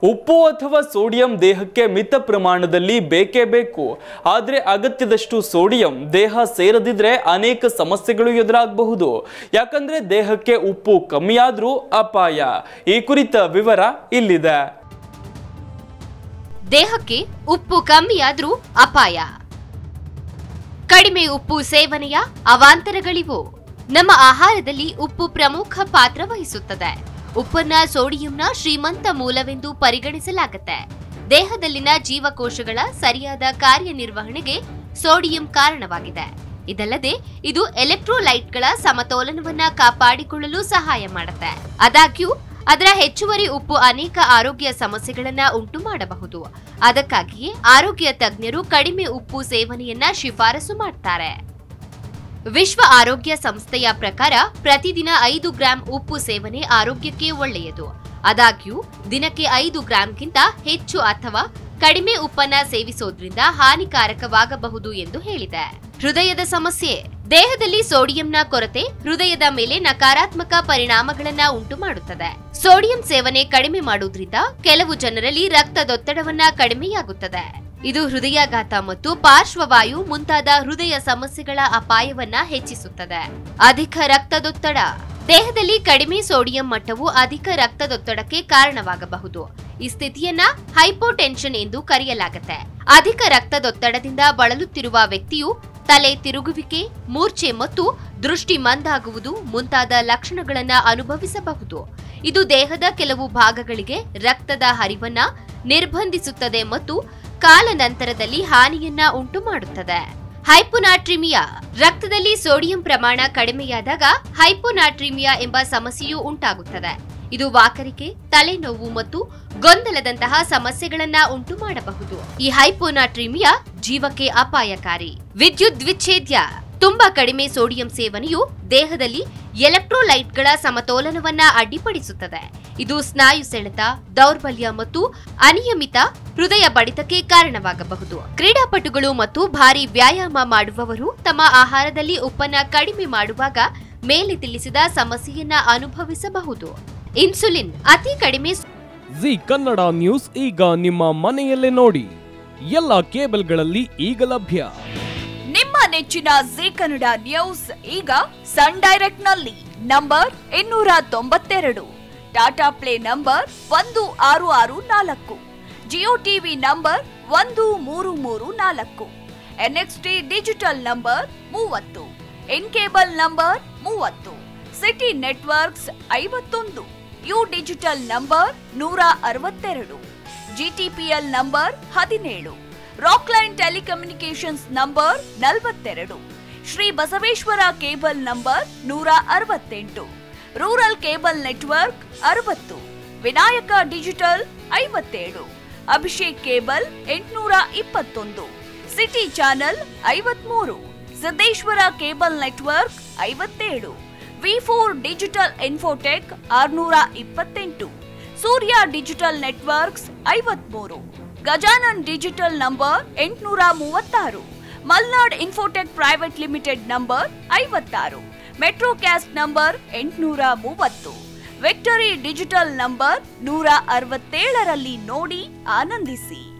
ಉಪ್ಪು ಅಥವಾ ಸೋಡಿಯಂ ದೇಹಕ್ಕೆ ಮಿತ ಪ್ರಮಾಣದಲ್ಲಿ ಬೇಕೇ ಬೇಕು. ಆದರೆ ಅಗತ್ಯದಷ್ಟು ಸೋಡಿಯಂ ದೇಹ ಸೇರದಿದ್ರೆ ಅನೇಕ ಸಮಸ್ಯೆಗಳು ಎದುರಾಗಬಹುದು. ಯಾಕಂದ್ರೆ ದೇಹಕ್ಕೆ ಉಪ್ಪು ಕಮ್ಮಿಯಾದ್ರೂ ಅಪಾಯ. ಈ ಕುರಿತ ವಿವರ ಇಲ್ಲಿದೆ. ದೇಹಕ್ಕೆ ಉಪ್ಪು ಕಮ್ಮಿಯಾದ್ರೂ ಅಪಾಯ. ಕಡಿಮೆ ಉಪ್ಪು ಸೇವನೆಯ ಅವಾಂತರಗಳಿವು. ನಮ್ಮ ಆಹಾರದಲ್ಲಿ ಉಪ್ಪು ಪ್ರಮುಖ ಪಾತ್ರ ವಹಿಸುತ್ತದೆ. ಉಪ್ಪನ್ನ ಸೋಡಿಯಂನ ಶ್ರೀಮಂತ ಮೂಲವೆಂದು ಪರಿಗಣಿಸಲಾಗುತ್ತೆ. ದೇಹದಲ್ಲಿನ ಜೀವಕೋಶಗಳ ಸರಿಯಾದ ಕಾರ್ಯನಿರ್ವಹಣೆಗೆ ಸೋಡಿಯಂ ಕಾರಣವಾಗಿದೆ. ಇದಲ್ಲದೆ ಇದು ಎಲೆಕ್ಟ್ರೋಲೈಟ್ಗಳ ಸಮತೋಲನವನ್ನ ಕಾಪಾಡಿಕೊಳ್ಳಲು ಸಹಾಯ ಮಾಡುತ್ತೆ. ಆದಾಗ್ಯೂ ಅದರ ಹೆಚ್ಚುವರಿ ಉಪ್ಪು ಅನೇಕ ಆರೋಗ್ಯ ಸಮಸ್ಯೆಗಳನ್ನ ಉಂಟು ಮಾಡಬಹುದು. ಅದಕ್ಕಾಗಿಯೇ ಆರೋಗ್ಯ ತಜ್ಞರು ಕಡಿಮೆ ಉಪ್ಪು ಸೇವನೆಯನ್ನ ಶಿಫಾರಸು ಮಾಡ್ತಾರೆ. ವಿಶ್ವ ಆರೋಗ್ಯ ಸಂಸ್ಥೆಯ ಪ್ರಕಾರ ಪ್ರತಿದಿನ 5 ಗ್ರಾಂ ಉಪ್ಪು ಸೇವನೆ ಆರೋಗ್ಯಕ್ಕೆ ಒಳ್ಳೆಯದು. ಆದಾಗ್ಯೂ ದಿನಕ್ಕೆ 5 ಗ್ರಾಂಗಿಂತ ಹೆಚ್ಚು ಅಥವಾ ಕಡಿಮೆ ಉಪ್ಪನ್ನ ಸೇವಿಸೋದ್ರಿಂದ ಹಾನಿಕಾರಕವಾಗಬಹುದು ಎಂದು ಹೇಳಿದೆ. ಹೃದಯದ ಸಮಸ್ಯೆ. ದೇಹದಲ್ಲಿ ಸೋಡಿಯಂನ ಕೊರತೆ ಹೃದಯದ ಮೇಲೆ ನಕಾರಾತ್ಮಕ ಪರಿಣಾಮಗಳನ್ನ ಉಂಟು ಮಾಡುತ್ತದೆ. ಸೋಡಿಯಂ ಸೇವನೆ ಕಡಿಮೆ ಮಾಡುವುದರಿಂದ ಕೆಲವು ಜನರಲ್ಲಿ ರಕ್ತದೊತ್ತಡವನ್ನ ಕಡಿಮೆಯಾಗುತ್ತದೆ. ಇದು ಹೃದಯಾಘಾತ ಮತ್ತು ಪಾರ್ಶ್ವವಾಯು ಮುಂತಾದ ಹೃದಯ ಸಮಸ್ಯೆಗಳ ಅಪಾಯವನ್ನ ಹೆಚ್ಚಿಸುತ್ತದೆ. ಅಧಿಕ ರಕ್ತದೊತ್ತಡ. ದೇಹದಲ್ಲಿ ಕಡಿಮೆ ಸೋಡಿಯಂ ಮಟ್ಟವು ಅಧಿಕ ರಕ್ತದೊತ್ತಡಕ್ಕೆ ಕಾರಣವಾಗಬಹುದು. ಈ ಸ್ಥಿತಿಯನ್ನ ಹೈಪೋಟೆನ್ಷನ್ ಎಂದು ಕರೆಯಲಾಗುತ್ತೆ. ಅಧಿಕ ರಕ್ತದೊತ್ತಡದಿಂದ ಬಳಲುತ್ತಿರುವ ವ್ಯಕ್ತಿಯು ತಲೆ ತಿರುಗುವಿಕೆ, ಮೂರ್ಛೆ ಮತ್ತು ದೃಷ್ಟಿ ಮಂದಾಗುವುದು ಮುಂತಾದ ಲಕ್ಷಣಗಳನ್ನ ಅನುಭವಿಸಬಹುದು. ಇದು ದೇಹದ ಕೆಲವು ಭಾಗಗಳಿಗೆ ರಕ್ತದ ಹರಿವನ್ನ ನಿರ್ಬಂಧಿಸುತ್ತದೆ ಮತ್ತು ಕಾಲಾನಂತರದಲ್ಲಿ ಹಾನಿಯನ್ನ ಉಂಟು ಮಾಡುತ್ತದೆ. ಹೈಪೋನಾಟ್ರಿಮಿಯಾ. ರಕ್ತದಲ್ಲಿ ಸೋಡಿಯಂ ಪ್ರಮಾಣ ಕಡಿಮೆಯಾದಾಗ ಹೈಪೋನಾಟ್ರಿಮಿಯಾ ಎಂಬ ಸಮಸ್ಯೆಯು ಉಂಟಾಗುತ್ತದೆ. ಇದು ವಾಕರಿಕೆ, ತಲೆನೋವು ಮತ್ತು ಗೊಂದಲದಂತಹ ಸಮಸ್ಯೆಗಳನ್ನ ಉಂಟು ಮಾಡಬಹುದು. ಈ ಹೈಪೋನಾಟ್ರಿಮಿಯಾ ಜೀವಕ್ಕೆ ಅಪಾಯಕಾರಿ. ವಿದ್ಯುತ್ ವಿಚ್ಛೇದ್ಯ. ತುಂಬಾ ಕಡಿಮೆ ಸೋಡಿಯಂ ಸೇವನೆಯು ದೇಹದಲ್ಲಿ ಎಲೆಕ್ಟ್ರೋಲೈಟ್ಗಳ ಸಮತೋಲನವನ್ನ ಅಡ್ಡಿಪಡಿಸುತ್ತದೆ. ಇದು ಸ್ನಾಯು ಸೆಳೆತ, ದೌರ್ಬಲ್ಯ ಮತ್ತು ಅನಿಯಮಿತ ಹೃದಯ ಬಡಿತಕ್ಕೆ ಕಾರಣವಾಗಬಹುದು. ಕ್ರೀಡಾಪಟುಗಳು ಮತ್ತು ಭಾರಿ ವ್ಯಾಯಾಮ ಮಾಡುವವರು ತಮ್ಮ ಆಹಾರದಲ್ಲಿ ಉಪ್ಪನ್ನ ಕಡಿಮೆ ಮಾಡುವಾಗ ಮೇಲೆ ತಿಳಿಸಿದ ಸಮಸ್ಯೆಯನ್ನ ಅನುಭವಿಸಬಹುದು. ಇನ್ಸುಲಿನ್. ಅತಿ ಕಡಿಮೆ. ಜಿ ಕನ್ನಡ ನ್ಯೂಸ್ ಈಗ ನಿಮ್ಮ ಮನೆಯಲ್ಲೇ ನೋಡಿ. ಎಲ್ಲ ಕೇಬಲ್ಗಳಲ್ಲಿ ಈಗ ಲಭ್ಯ. ನಿಮ್ಮ ನೆಚ್ಚಿನ ಜಿ ಕನ್ನಡ ನ್ಯೂಸ್ ಈಗ ಸನ್ ಡೈರೆಕ್ಟ್ ನಲ್ಲಿ number 292, Tata play number 1664, Jio TV number 1334, NXT digital number 30, in cable number 30, city networks 51, U digital number 162, GTPL number 17, Rockline telecommunications number 42, Shri Basaveshwara cable number 168, rural cable network 60, Vinayaka digital 57, Abhishek cable 821, city channel 53, Siddeshwara cable network 57, ವಿ4 digital infotech 628, Surya digital networks 53, Gajanan digital number 836, Malnad infotech private limited number 56, metrocast number 830, victory digital number 167ರಲ್ಲಿ ನೋಡಿ ಆನಂದಿಸಿ.